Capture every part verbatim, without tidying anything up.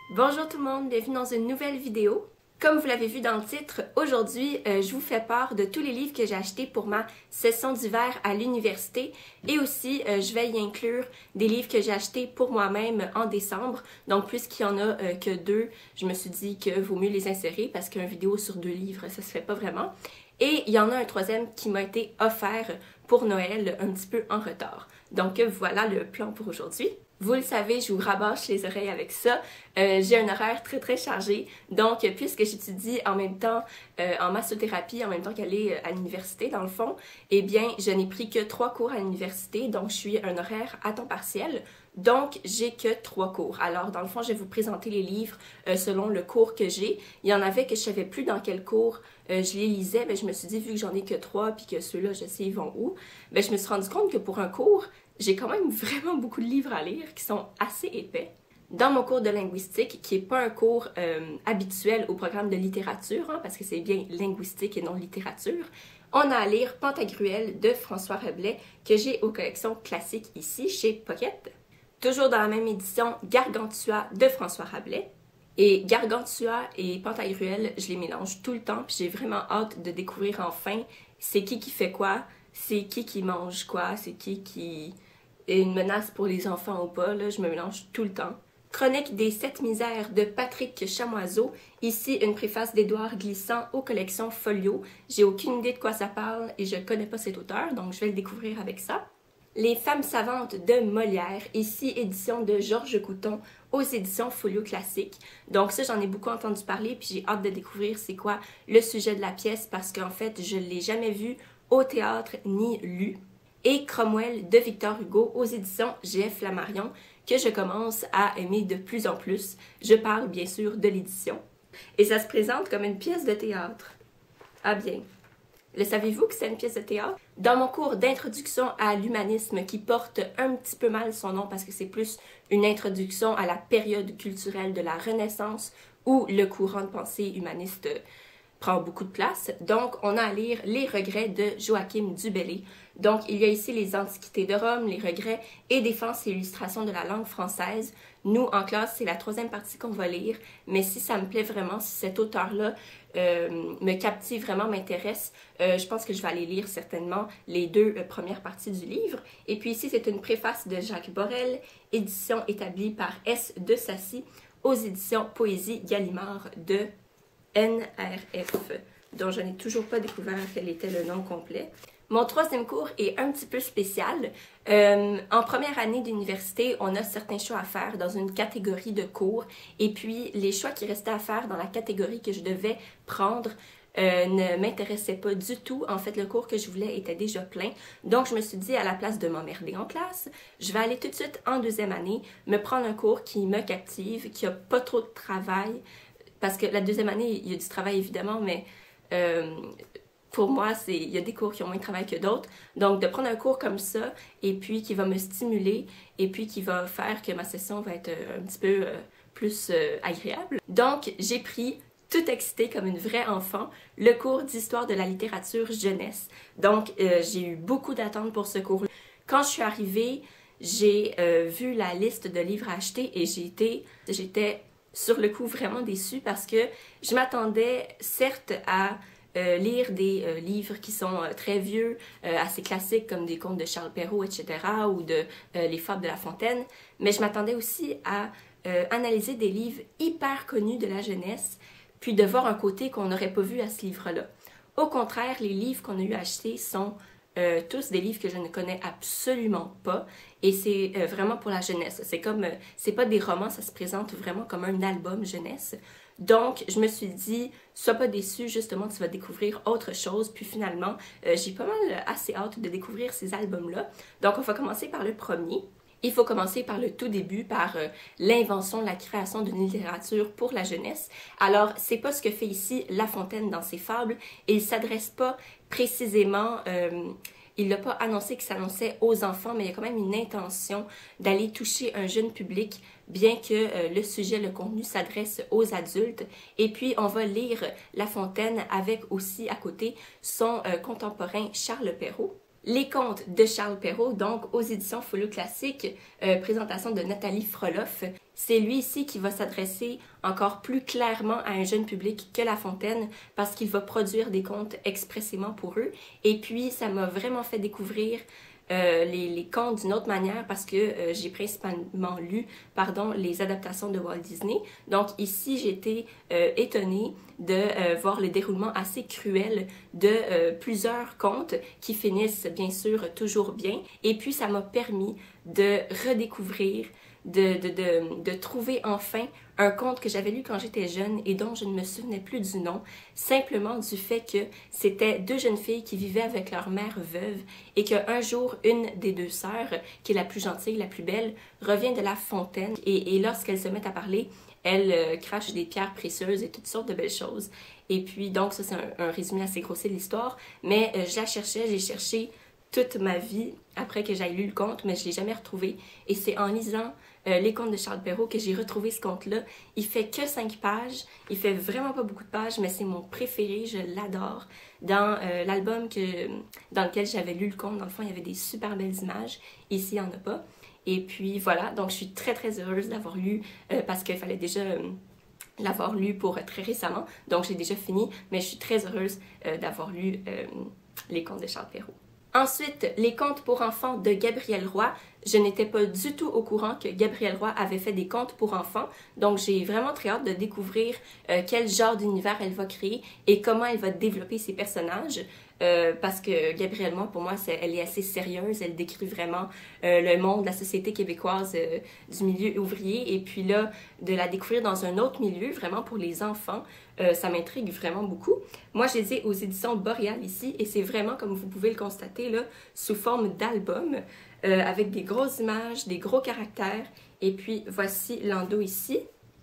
Bonjour tout le monde, bienvenue dans une nouvelle vidéo. Comme vous l'avez vu dans le titre, aujourd'hui, euh, je vous fais part de tous les livres que j'ai achetés pour ma session d'hiver à l'université et aussi, euh, je vais y inclure des livres que j'ai achetés pour moi-même en décembre. Donc, puisqu'il y en a euh, que deux, je me suis dit qu'il vaut mieux les insérer parce qu'une vidéo sur deux livres, ça se fait pas vraiment. Et il y en a un troisième qui m'a été offert pour Noël un petit peu en retard. Donc, voilà le plan pour aujourd'hui. Vous le savez, je vous rabâche les oreilles avec ça. Euh, j'ai un horaire très très chargé, donc puisque j'étudie en même temps euh, en massothérapie, en même temps qu'aller à l'université dans le fond, eh bien je n'ai pris que trois cours à l'université, donc je suis un horaire à temps partiel, donc j'ai que trois cours. Alors dans le fond, je vais vous présenter les livres euh, selon le cours que j'ai. Il y en avait que je savais plus dans quel cours euh, je les lisais, mais je me suis dit vu que j'en ai que trois puis que ceux-là je sais ils vont où, ben je me suis rendu compte que pour un cours, j'ai quand même vraiment beaucoup de livres à lire qui sont assez épais. Dans mon cours de linguistique, qui n'est pas un cours euh, habituel au programme de littérature, hein, parce que c'est bien linguistique et non littérature, on a à lire Pantagruel de François Rabelais, que j'ai aux collections classiques ici, chez Pocket. Toujours dans la même édition, Gargantua de François Rabelais. Et Gargantua et Pantagruel, je les mélange tout le temps, puis j'ai vraiment hâte de découvrir enfin c'est qui qui fait quoi, c'est qui qui mange quoi, c'est qui qui est une menace pour les enfants ou pas, là, je me mélange tout le temps. Chronique des sept misères de Patrick Chamoiseau, ici une préface d'Édouard Glissant aux collections Folio. J'ai aucune idée de quoi ça parle et je connais pas cet auteur, donc je vais le découvrir avec ça. Les femmes savantes de Molière, ici édition de Georges Couton aux éditions Folio Classique. Donc ça, j'en ai beaucoup entendu parler puis j'ai hâte de découvrir c'est quoi le sujet de la pièce parce qu'en fait, je l'ai jamais vu au théâtre ni lu. Et Cromwell de Victor Hugo aux éditions G F Flammarion que je commence à aimer de plus en plus. Je parle bien sûr de l'édition. Et ça se présente comme une pièce de théâtre. Ah bien. Le savez-vous que c'est une pièce de théâtre? Dans mon cours d'introduction à l'humanisme qui porte un petit peu mal son nom parce que c'est plus une introduction à la période culturelle de la Renaissance où le courant de pensée humaniste prend beaucoup de place. Donc, on a à lire Les regrets de Joachim du Bellay. Donc, il y a ici les Antiquités de Rome, les regrets et défense et illustration de la langue française. Nous, en classe, c'est la troisième partie qu'on va lire, mais si ça me plaît vraiment, si cet auteur-là euh, me captive vraiment, m'intéresse, euh, je pense que je vais aller lire certainement les deux euh, premières parties du livre. Et puis ici, c'est une préface de Jacques Borel, édition établie par S. de Sacy, aux éditions Poésie Gallimard de N R F, dont je n'ai toujours pas découvert quel était le nom complet. Mon troisième cours est un petit peu spécial. Euh, en première année d'université, on a certains choix à faire dans une catégorie de cours et puis les choix qui restaient à faire dans la catégorie que je devais prendre euh, ne m'intéressaient pas du tout. En fait, le cours que je voulais était déjà plein. Donc, je me suis dit, à la place de m'emmerder en classe, je vais aller tout de suite en deuxième année, me prendre un cours qui me captive, qui a pas trop de travail, parce que la deuxième année, il y a du travail évidemment, mais euh, pour moi, c'est il y a des cours qui ont moins de travail que d'autres. Donc, de prendre un cours comme ça, et puis qui va me stimuler, et puis qui va faire que ma session va être un petit peu euh, plus euh, agréable. Donc, j'ai pris, tout excitée comme une vraie enfant, le cours d'histoire de la littérature jeunesse. Donc, euh, j'ai eu beaucoup d'attentes pour ce cours-là. Quand je suis arrivée, j'ai euh, vu la liste de livres à acheter et j'ai été, j'étais sur le coup vraiment déçue parce que je m'attendais certes à euh, lire des euh, livres qui sont euh, très vieux, euh, assez classiques comme des contes de Charles Perrault, et cetera ou de euh, Les Fables de La Fontaine, mais je m'attendais aussi à euh, analyser des livres hyper connus de la jeunesse, puis de voir un côté qu'on n'aurait pas vu à ce livre-là. Au contraire, les livres qu'on a eu à acheter sont Euh, tous des livres que je ne connais absolument pas et c'est euh, vraiment pour la jeunesse. C'est comme, euh, c'est pas des romans, ça se présente vraiment comme un album jeunesse. Donc, je me suis dit, sois pas déçu, justement, tu vas découvrir autre chose. Puis finalement, euh, j'ai pas mal euh, assez hâte de découvrir ces albums-là. Donc, on va commencer par le premier. Il faut commencer par le tout début, par euh, l'invention, la création d'une littérature pour la jeunesse. Alors, c'est pas ce que fait ici La Fontaine dans ses fables. Il s'adresse pas précisément, euh, il l'a pas annoncé qu'il s'annonçait aux enfants, mais il y a quand même une intention d'aller toucher un jeune public, bien que euh, le sujet, le contenu s'adresse aux adultes. Et puis, on va lire La Fontaine avec aussi à côté son euh, contemporain Charles Perrault. Les contes de Charles Perrault, donc aux éditions Folio Classique, euh, présentation de Nathalie Froloff. C'est lui ici qui va s'adresser encore plus clairement à un jeune public que La Fontaine parce qu'il va produire des contes expressément pour eux. Et puis, ça m'a vraiment fait découvrir euh, les, les contes d'une autre manière parce que euh, j'ai principalement lu pardon, les adaptations de Walt Disney. Donc ici, j'ai été euh, étonnée de euh, voir le déroulement assez cruel de euh, plusieurs contes qui finissent bien sûr toujours bien. Et puis, ça m'a permis de redécouvrir De, de, de, de trouver enfin un conte que j'avais lu quand j'étais jeune et dont je ne me souvenais plus du nom, simplement du fait que c'était deux jeunes filles qui vivaient avec leur mère veuve et qu'un jour, une des deux sœurs, qui est la plus gentille, la plus belle, revient de la fontaine et, et lorsqu'elles se mettent à parler, elle euh, crache des pierres précieuses et toutes sortes de belles choses. Et puis, donc, ça, c'est un, un résumé assez grossier de l'histoire, mais euh, je la cherchais, j'ai cherché toute ma vie après que j'aille lu le conte, mais je ne l'ai jamais retrouvé. Et c'est en lisant euh, les contes de Charles Perrault que j'ai retrouvé ce conte-là. Il fait que cinq pages, il fait vraiment pas beaucoup de pages, mais c'est mon préféré, je l'adore. Dans euh, l'album que, dans lequel j'avais lu le conte, dans le fond, il y avait des super belles images. Ici, il n'y en a pas. Et puis voilà, donc je suis très très heureuse d'avoir lu, euh, parce qu'il fallait déjà euh, l'avoir lu pour euh, très récemment. Donc j'ai déjà fini, mais je suis très heureuse euh, d'avoir lu euh, les contes de Charles Perrault. Ensuite, les contes pour enfants de Gabrielle Roy. Je n'étais pas du tout au courant que Gabrielle Roy avait fait des contes pour enfants, donc j'ai vraiment très hâte de découvrir euh, quel genre d'univers elle va créer et comment elle va développer ses personnages. Euh, parce que Gabrielle Roy, pour moi, c'est, elle est assez sérieuse, elle décrit vraiment euh, le monde, la société québécoise euh, du milieu ouvrier, et puis là, de la découvrir dans un autre milieu, vraiment pour les enfants, euh, ça m'intrigue vraiment beaucoup. Moi, je les ai aux éditions Boréal ici, et c'est vraiment, comme vous pouvez le constater, là, sous forme d'album, euh, avec des grosses images, des gros caractères, et puis voici l'endos ici.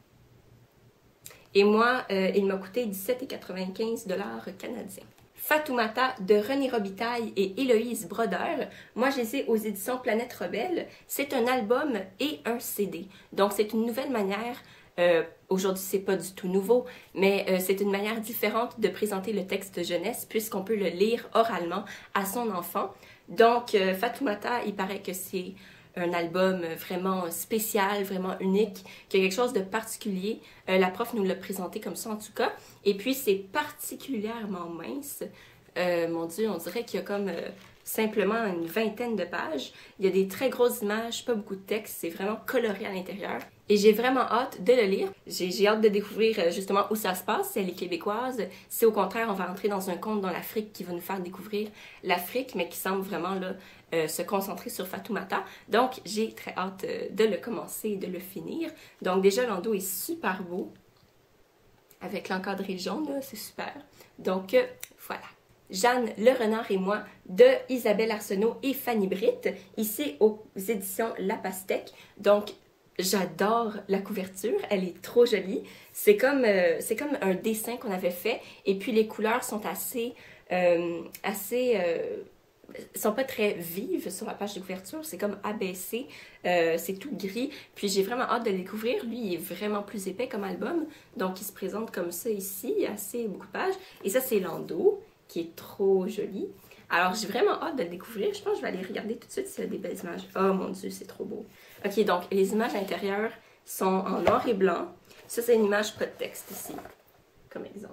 Et moi, euh, il m'a coûté dix-sept quatre-vingt-quinze dollars canadiens. Fatoumata de René Robitaille et Héloïse Brodeur. Moi, je les ai aux éditions Planète Rebelle. C'est un album et un C D. Donc, c'est une nouvelle manière, euh, aujourd'hui, c'est pas du tout nouveau, mais euh, c'est une manière différente de présenter le texte jeunesse puisqu'on peut le lire oralement à son enfant. Donc, euh, Fatoumata, il paraît que c'est un album vraiment spécial, vraiment unique, qui a quelque chose de particulier. Euh, la prof nous l'a présenté comme ça en tout cas. Et puis c'est particulièrement mince. Euh, mon Dieu, on dirait qu'il y a comme euh, simplement une vingtaine de pages. Il y a des très grosses images, pas beaucoup de texte, c'est vraiment coloré à l'intérieur. Et j'ai vraiment hâte de le lire. J'ai, j'ai hâte de découvrir euh, justement où ça se passe, si elle est québécoise, si au contraire on va entrer dans un conte dans l'Afrique qui va nous faire découvrir l'Afrique, mais qui semble vraiment là Euh, se concentrer sur Fatoumata. Donc, j'ai très hâte euh, de le commencer et de le finir. Donc, déjà, l'endos est super beau. Avec l'encadré jaune, là, c'est super. Donc, euh, voilà. Jeanne Le Renard et moi de Isabelle Arsenault et Fanny Britt, ici aux éditions La Pastèque. Donc, j'adore la couverture, elle est trop jolie. C'est comme, euh, c'est comme un dessin qu'on avait fait et puis les couleurs sont assez... Euh, assez euh, sont pas très vives sur la page de couverture, c'est comme abaissé, euh, c'est tout gris, puis j'ai vraiment hâte de le découvrir. Lui, il est vraiment plus épais comme album, donc il se présente comme ça ici, il y a assez beaucoup de pages, et ça c'est l'endos, qui est trop joli. Alors j'ai vraiment hâte de le découvrir, je pense que je vais aller regarder tout de suite s'il y a des belles images. Oh mon Dieu, c'est trop beau. Ok, donc les images intérieures sont en noir et blanc, ça c'est une image pas de texte ici, comme exemple.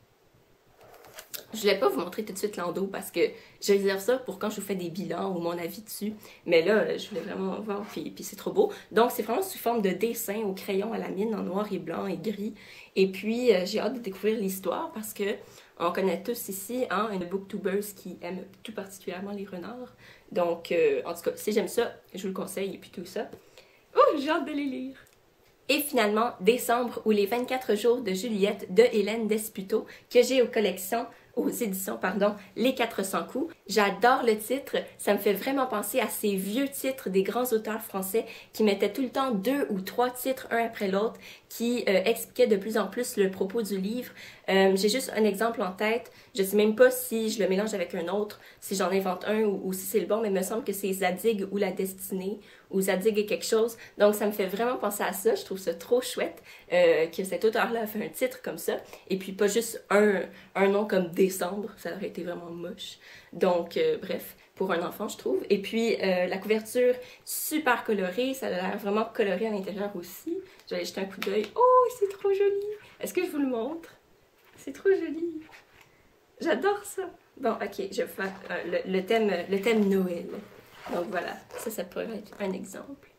Je ne voulais pas vous montrer tout de suite l'endos parce que je réserve ça pour quand je vous fais des bilans ou mon avis dessus. Mais là, je voulais vraiment voir, puis, puis c'est trop beau. Donc, c'est vraiment sous forme de dessin au crayon à la mine en noir et blanc et gris. Et puis, euh, j'ai hâte de découvrir l'histoire parce que on connaît tous ici hein, une booktubeuse qui aime tout particulièrement les renards. Donc, euh, en tout cas, si j'aime ça, je vous le conseille et puis tout ça. Oh, j'ai hâte de les lire! Et finalement, Décembre ou les vingt-quatre jours de Juliette de Hélène Desputo que j'ai aux collections aux éditions, pardon, Les quatre cents coups. J'adore le titre, ça me fait vraiment penser à ces vieux titres des grands auteurs français qui mettaient tout le temps deux ou trois titres un après l'autre qui euh, expliquaient de plus en plus le propos du livre. Euh, j'ai juste un exemple en tête, je sais même pas si je le mélange avec un autre, si j'en invente un ou, ou si c'est le bon, mais il me semble que c'est Zadig ou La Destinée ou Zadig et quelque chose. Donc ça me fait vraiment penser à ça, je trouve ça trop chouette euh, que cet auteur-là a fait un titre comme ça et puis pas juste un, un nom comme Décembre, ça aurait été vraiment moche. Donc euh, bref. pour un enfant, je trouve. Et puis, euh, la couverture, super colorée. Ça a l'air vraiment coloré à l'intérieur aussi. Je vais aller jeter un coup d'œil. Oh, c'est trop joli! Est-ce que je vous le montre? C'est trop joli! J'adore ça! Bon, ok, je vais faire euh, le, le, thème, le thème Noël. Donc voilà, ça, ça pourrait être un exemple.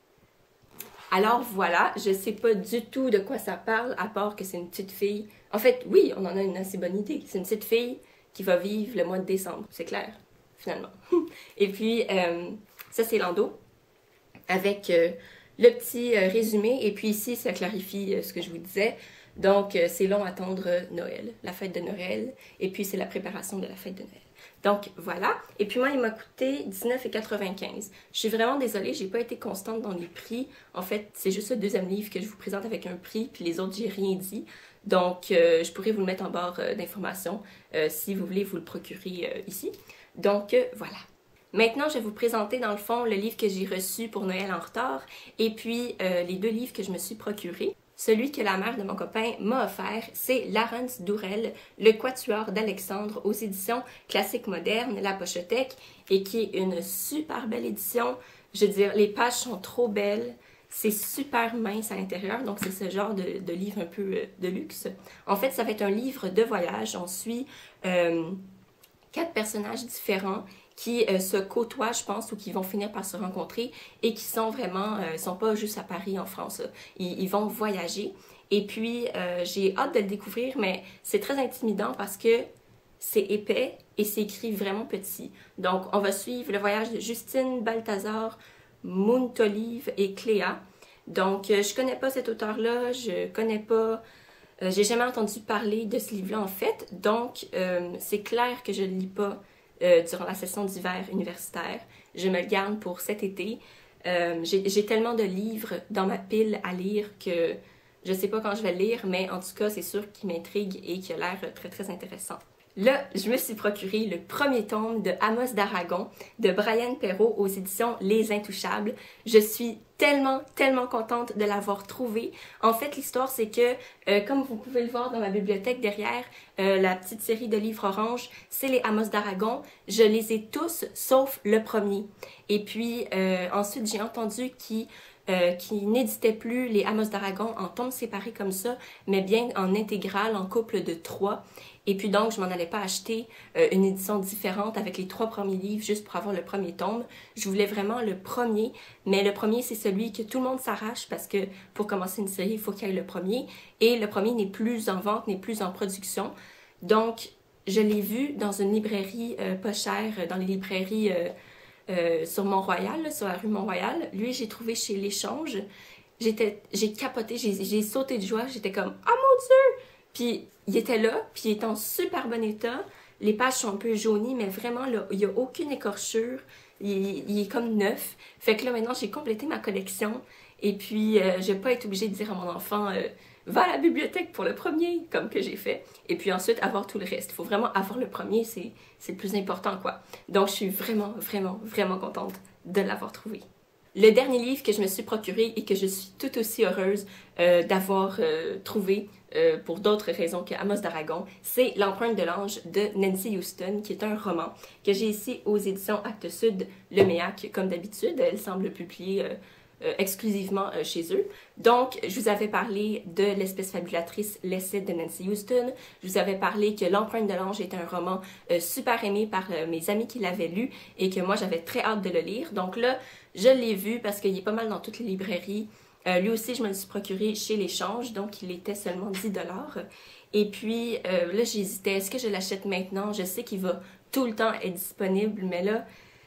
Alors voilà, je sais pas du tout de quoi ça parle, à part que c'est une petite fille. En fait, oui, on en a une assez bonne idée. C'est une petite fille qui va vivre le mois de décembre, c'est clair, finalement. Et puis, euh, ça c'est l'endos, avec euh, le petit euh, résumé. Et puis ici, ça clarifie euh, ce que je vous disais. Donc, euh, c'est long à attendre Noël, la fête de Noël. Et puis, c'est la préparation de la fête de Noël. Donc, voilà. Et puis moi, il m'a coûté dix-neuf quatre-vingt-quinze. Je suis vraiment désolée, j'ai pas été constante dans les prix. En fait, c'est juste le deuxième livre que je vous présente avec un prix, puis les autres, j'ai rien dit. Donc, euh, je pourrais vous le mettre en barre euh, d'informations euh, si vous voulez vous le procurer euh, ici. Donc, euh, voilà. Maintenant, je vais vous présenter dans le fond le livre que j'ai reçu pour Noël en retard et puis euh, les deux livres que je me suis procurés. Celui que la mère de mon copain m'a offert, c'est Laurence Dourel, Le Quatuor d'Alexandre aux éditions Classiques Modernes, La Pochotech, et qui est une super belle édition. Je veux dire, les pages sont trop belles, c'est super mince à l'intérieur, donc c'est ce genre de, de livre un peu euh, de luxe. En fait, ça va être un livre de voyage. On suit euh, quatre personnages différents qui euh, se côtoient, je pense, ou qui vont finir par se rencontrer et qui sont vraiment, euh, ils sont pas juste à Paris, en France. Ils, ils vont voyager. Et puis, euh, j'ai hâte de le découvrir, mais c'est très intimidant parce que c'est épais et c'est écrit vraiment petit. Donc, on va suivre le voyage de Justine, Balthazar, Muntolive et Cléa. Donc, euh, je connais pas cet auteur-là, je connais pas... Euh, j'ai jamais entendu parler de ce livre-là, en fait. Donc, euh, c'est clair que je ne le lis pas Euh, durant la session d'hiver universitaire. Je me le garde pour cet été. Euh, j'ai tellement de livres dans ma pile à lire que je sais pas quand je vais le lire, mais en tout cas, c'est sûr qu'il m'intrigue et qu'il a l'air très très intéressant. Là, je me suis procuré le premier tome de Amos d'Aragon de Brian Perrault aux éditions Les Intouchables. Je suis tellement, tellement contente de l'avoir trouvé. En fait, l'histoire, c'est que, euh, comme vous pouvez le voir dans ma bibliothèque derrière, euh, la petite série de livres orange, c'est les Amos d'Aragon. Je les ai tous, sauf le premier. Et puis, euh, ensuite, j'ai entendu qu'il Euh, qui n'éditait plus les Amos d'Aragon en tomes séparés comme ça, mais bien en intégrale, en couple de trois. Et puis donc, je m'en allais pas acheter euh, une édition différente avec les trois premiers livres juste pour avoir le premier tome. Je voulais vraiment le premier, mais le premier, c'est celui que tout le monde s'arrache parce que pour commencer une série, il faut qu'il y ait le premier. Et le premier n'est plus en vente, n'est plus en production. Donc, je l'ai vu dans une librairie euh, pas chère, dans les librairies... Euh, Euh, sur Mont-Royal, sur la rue Mont-Royal. Lui, j'ai trouvé chez l'Échange. J'étais, j'ai capoté, j'ai sauté de joie. J'étais comme « Ah mon Dieu! » Puis il était là, puis il est en super bon état. Les pages sont un peu jaunies, mais vraiment, là, il n'y a aucune écorchure. Il, il est comme neuf. Fait que là, maintenant, j'ai complété ma collection. Et puis, euh, je vais pas être obligée de dire à mon enfant euh, va à la bibliothèque pour le premier, comme que j'ai fait. Et puis ensuite, avoir tout le reste. Il faut vraiment avoir le premier, c'est le plus important, quoi. Donc, je suis vraiment, vraiment, vraiment contente de l'avoir trouvé. Le dernier livre que je me suis procuré et que je suis tout aussi heureuse euh, d'avoir euh, trouvé, euh, pour d'autres raisons que Amos d'Aragon, c'est L'Empreinte de l'Ange de Nancy Houston, qui est un roman que j'ai ici aux éditions Actes Sud, Le Méac, comme d'habitude. Elle semble publier... Euh, Euh, exclusivement euh, chez eux. Donc, je vous avais parlé de L'Espèce fabulatrice, L'Essai de Nancy Houston. Je vous avais parlé que L'Empreinte de l'Ange est un roman euh, super aimé par euh, mes amis qui l'avaient lu et que moi, j'avais très hâte de le lire. Donc là, je l'ai vu parce qu'il est pas mal dans toutes les librairies. Euh, lui aussi, je me le suis procuré chez l'Échange, donc il était seulement dix dollars. Et puis, euh, là, j'hésitais. Est-ce que je l'achète maintenant? Je sais qu'il va tout le temps être disponible, mais là...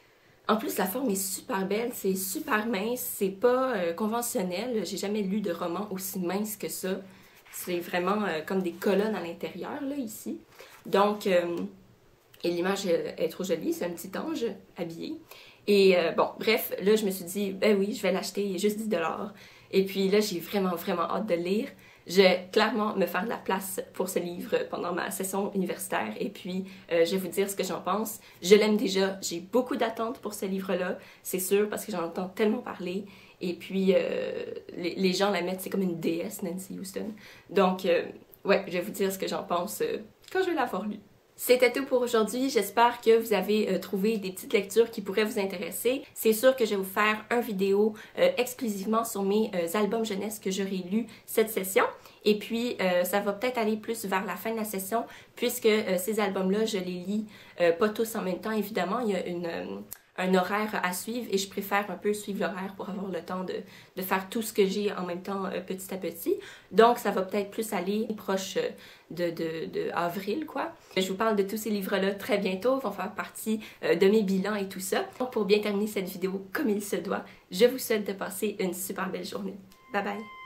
En plus, la forme est super belle, c'est super mince, c'est pas euh, conventionnel. J'ai jamais lu de roman aussi mince que ça. C'est vraiment euh, comme des colonnes à l'intérieur, là, ici. Donc, euh, et l'image est trop jolie, c'est un petit ange habillé. Et euh, bon, bref, là, je me suis dit, ben oui, je vais l'acheter, il est juste dix dollars. Et puis là, j'ai vraiment, vraiment hâte de le lire. Je vais clairement me faire de la place pour ce livre pendant ma session universitaire et puis euh, je vais vous dire ce que j'en pense. Je l'aime déjà, j'ai beaucoup d'attentes pour ce livre-là, c'est sûr, parce que j'en entends tellement parler. Et puis, euh, les, les gens la mettent, c'est comme une déesse, Nancy Houston. Donc, euh, ouais, je vais vous dire ce que j'en pense euh, quand je vais l'avoir lu. C'était tout pour aujourd'hui. J'espère que vous avez euh, trouvé des petites lectures qui pourraient vous intéresser. C'est sûr que je vais vous faire une vidéo euh, exclusivement sur mes euh, albums jeunesse que j'aurai lus cette session. Et puis, euh, ça va peut-être aller plus vers la fin de la session, puisque euh, ces albums-là, je les lis euh, pas tous en même temps, évidemment. Il y a une... Euh, un horaire à suivre et je préfère un peu suivre l'horaire pour avoir le temps de, de faire tout ce que j'ai en même temps euh, petit à petit. Donc, ça va peut-être plus aller proche euh, de, de, de avril, quoi. Je vous parle de tous ces livres-là très bientôt, ils vont faire partie euh, de mes bilans et tout ça. Donc, pour bien terminer cette vidéo comme il se doit, je vous souhaite de passer une super belle journée. Bye bye!